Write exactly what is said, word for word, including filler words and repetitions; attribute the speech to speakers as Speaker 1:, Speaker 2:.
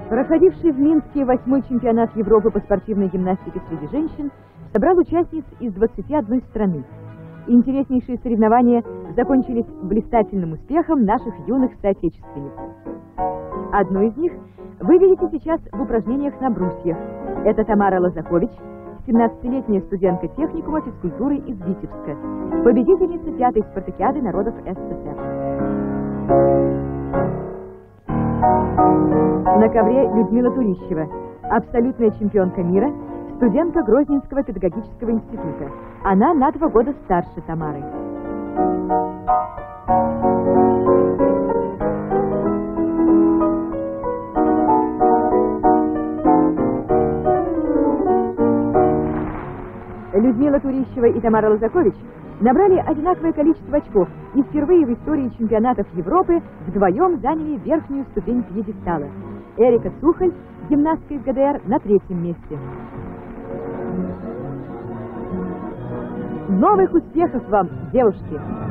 Speaker 1: Проходивший в Минске восьмой чемпионат Европы по спортивной гимнастике среди женщин собрал участниц из двадцати одной страны. Интереснейшие соревнования закончились блистательным успехом наших юных соотечественниц. Одну из них вы видите сейчас в упражнениях на брусьях. Это Тамара Лозакович, семнадцатилетняя студентка техникума физкультуры из Витебска, победительница пятой спартакиады народов СССР. На ковре Людмила Турищева, абсолютная чемпионка мира, студентка Грозненского педагогического института. Она на два года старше Тамары. Людмила Турищева и Тамара Лозакович набрали одинаковое количество очков и впервые в истории чемпионатов Европы вдвоем заняли верхнюю ступень пьедестала. Эрика Сухаль, гимнастка из ГДР, на третьем месте. Новых успехов вам, девушки!